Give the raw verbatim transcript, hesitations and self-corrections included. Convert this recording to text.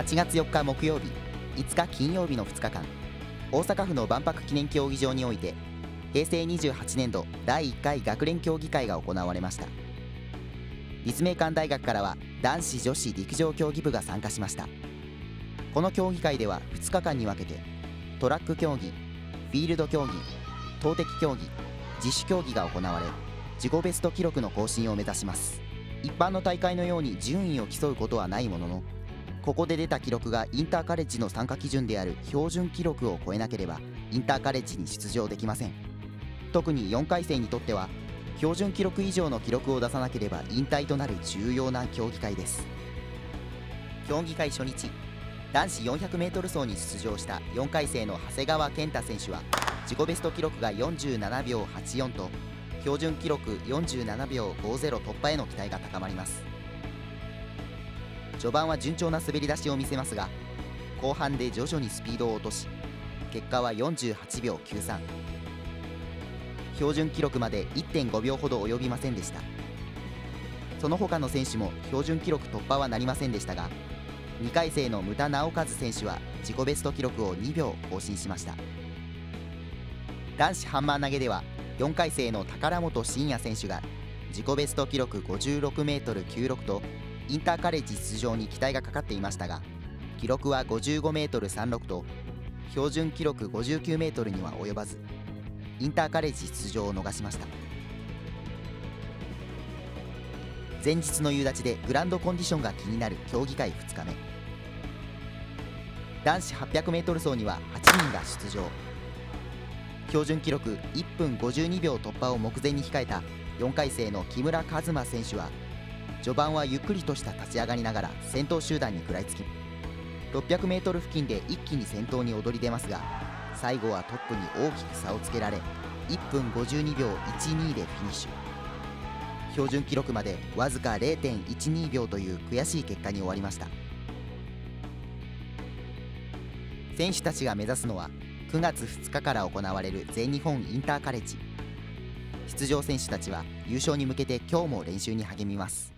ちがつよっか木曜日、いつか金曜日のふつかかん、大阪府の万博記念競技場においてへいせいにじゅうはちねんどだいいっかい学連競技会が行われました。立命館大学からは男子女子陸上競技部が参加しました。この競技会ではふつかかんに分けてトラック競技、フィールド競技、投擲競技、自主競技が行われ、自己ベスト記録の更新を目指します。一般の大会のように順位を競うことはないものの、ここで出た記録がインターカレッジの参加基準である標準記録を超えなければインターカレッジに出場できません。特によんかいせいにとっては標準記録以上の記録を出さなければ引退となる重要な競技会です。競技会初日、男子 よんひゃくメートル 走に出場したよんかいせいの長谷川健太選手は自己ベスト記録がよんじゅうななびょうはちよんと標準記録よんじゅうななびょうごじゅう突破への期待が高まります。序盤は順調な滑り出しを見せますが、後半で徐々にスピードを落とし、結果はよんじゅうはちびょうきゅうさん、標準記録まで いってんごびょうほど及びませんでした。その他の選手も標準記録突破はなりませんでしたが、にかいせいの牟田直和選手は自己ベスト記録をにびょう更新しました。男子ハンマー投げではよんかいせいの宝本慎也選手が自己ベスト記録 ごじゅうろくメートルきゅうろく とインターカレッジ出場に期待がかかっていましたが、記録は ごじゅうごメートルさんじゅうろく と標準記録 ごじゅうきゅうメートルには及ばず、インターカレッジ出場を逃しました。前日の夕立でグラウンドコンディションが気になる競技会ふつかめ、男子 はっぴゃくメートル 走にははちにんが出場。標準記録いっぷんごじゅうにびょう突破を目前に控えたよんかいせいの木村和馬選手は序盤はゆっくりとした立ち上がりながら先頭集団に食らいつき、ろっぴゃくメートル 付近で一気に先頭に躍り出ますが、最後はトップに大きく差をつけられいっぷんごじゅうにびょういちにでフィニッシュ。標準記録までわずか れいてんいちにびょうという悔しい結果に終わりました。選手たちが目指すのはくがつふつかから行われる全日本インターカレッジ。出場選手たちは優勝に向けて今日も練習に励みます。